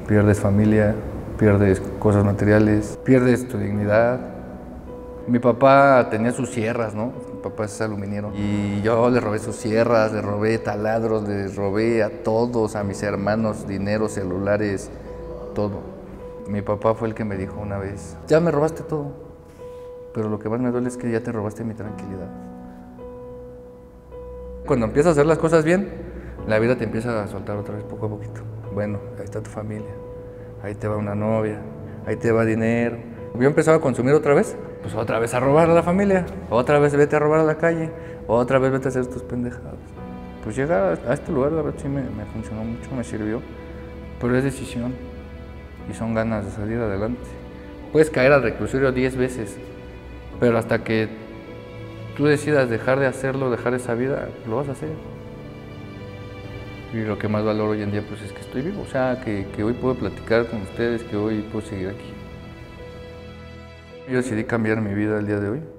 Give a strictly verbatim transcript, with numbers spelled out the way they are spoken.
Pierdes familia, pierdes cosas materiales, pierdes tu dignidad. Mi papá tenía sus sierras, ¿no? Mi papá es aluminiero. Y yo le robé sus sierras, le robé taladros, le robé a todos, a mis hermanos, dinero, celulares, todo. Mi papá fue el que me dijo una vez, ya me robaste todo, pero lo que más me duele es que ya te robaste mi tranquilidad. Cuando empiezas a hacer las cosas bien, la vida te empieza a soltar otra vez poco a poquito. Bueno, ahí está tu familia, ahí te va una novia, ahí te va dinero. Yo empezaba a consumir otra vez, pues otra vez a robar a la familia, otra vez vete a robar a la calle, otra vez vete a hacer tus pendejadas. Pues llegar a este lugar, la verdad sí me, me funcionó mucho, me sirvió, pero es decisión y son ganas de salir adelante. Puedes caer al reclusorio diez veces, pero hasta que tú decidas dejar de hacerlo, dejar esa vida, lo vas a hacer. Y lo que más valoro hoy en día pues es que estoy vivo, o sea, que, que hoy puedo platicar con ustedes, que hoy puedo seguir aquí. Yo decidí cambiar mi vida el día de hoy.